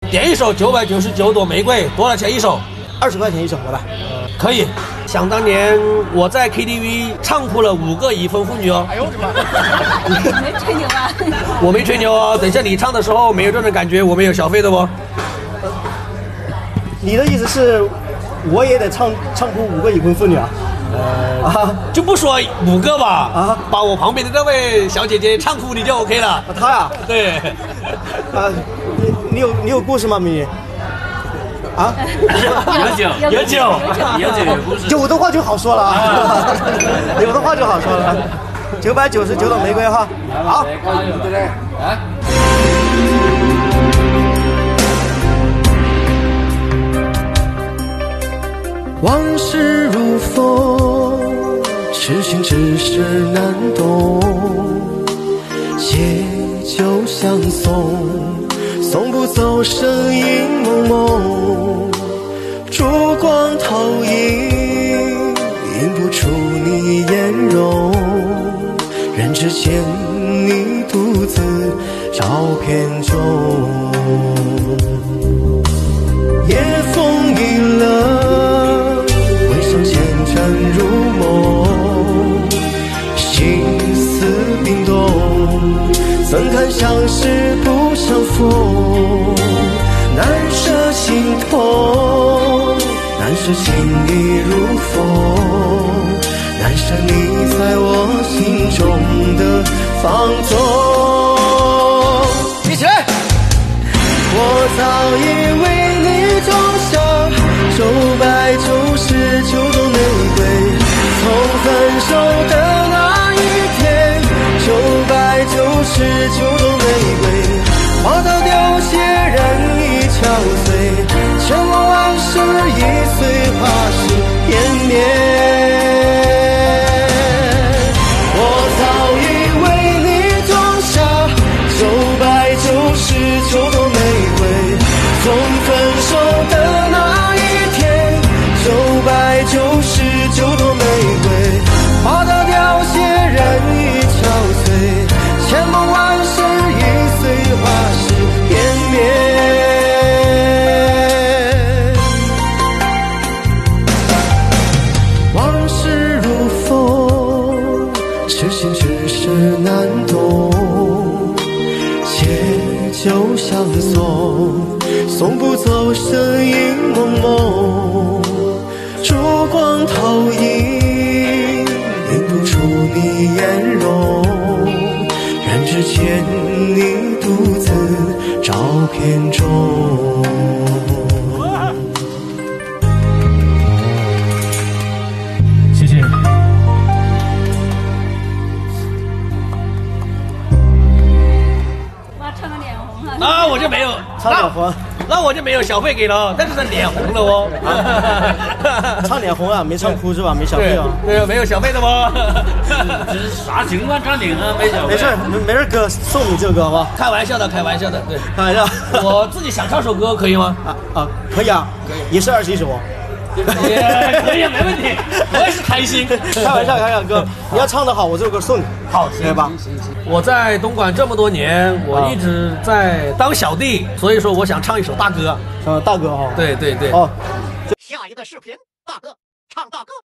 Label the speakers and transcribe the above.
Speaker 1: 点一首999朵玫瑰，多少钱一首
Speaker 2: ？20块钱一首，好吧？
Speaker 1: 可以。想当年我在 KTV 唱哭了5个已婚妇女哦。哎呦我的妈！
Speaker 3: 你没吹牛啊？
Speaker 1: 我没吹牛哦。等一下你唱的时候没有这种感觉，我们有小费的哦。
Speaker 2: 你的意思是，我也得唱哭5个已婚妇女啊？
Speaker 1: 就不说5个吧，把我旁边的这位小姐姐唱哭你就 OK 了。
Speaker 2: 她呀？
Speaker 1: 对。
Speaker 2: 你有故事吗，美女？啊？
Speaker 1: 有酒，
Speaker 2: 有的话就好说了啊，有的话就好说了。999朵玫瑰哈，好。
Speaker 4: 往事如风，痴心只是难懂。借酒相送，送不走身影蒙蒙。烛光投影，映不出你颜容。人只见你独自照片中。夜风一冷，回首前尘如梦，心思冰冻，怎堪相识不相逢？难舍心痛，难舍情意如风，难舍你在我心中的放纵。一起来！我早已为你种下999朵玫瑰，从分手的那一天，999朵玫瑰，花到凋谢，人已憔悴，千万万世已碎，花事湮灭。我早已为你种下999朵玫瑰，从分手的那一天，999朵玫瑰，花到凋谢，人已憔悴，千梦万世已碎，花事湮灭。往事如风，痴心只是难懂。借酒相送，送不走身影蒙蒙。烛光投影，映不出你颜容。人只见你独自照片中。
Speaker 1: 谢谢。
Speaker 3: 哇，唱个脸红啊！
Speaker 1: 那我就没有，
Speaker 2: 唱脸红，
Speaker 1: 那我就没有小费给了，但是脸红了哦。
Speaker 2: 唱脸红啊，没唱哭是吧？没小费啊？
Speaker 1: 对，没有小费的哦。
Speaker 5: 这是啥情况？唱脸啊，没小费？
Speaker 2: 没事，哥送你这个歌好不好？
Speaker 1: 开玩笑的，开玩笑的，对，
Speaker 2: 开玩笑。
Speaker 1: 我自己想唱首歌可以吗？
Speaker 2: 可以啊，也是21首啊。
Speaker 1: 可以，没问题，我也是开心。
Speaker 2: 开玩笑，哥，你要唱得好，我这首歌送你，
Speaker 1: 好，
Speaker 2: 可以吧？
Speaker 1: 我在东莞这么多年，我一直在当小弟，所以说我想唱一首大歌。
Speaker 2: 大哥哈。
Speaker 1: 对。
Speaker 2: 哦，
Speaker 6: 下一个视频，大哥唱大歌。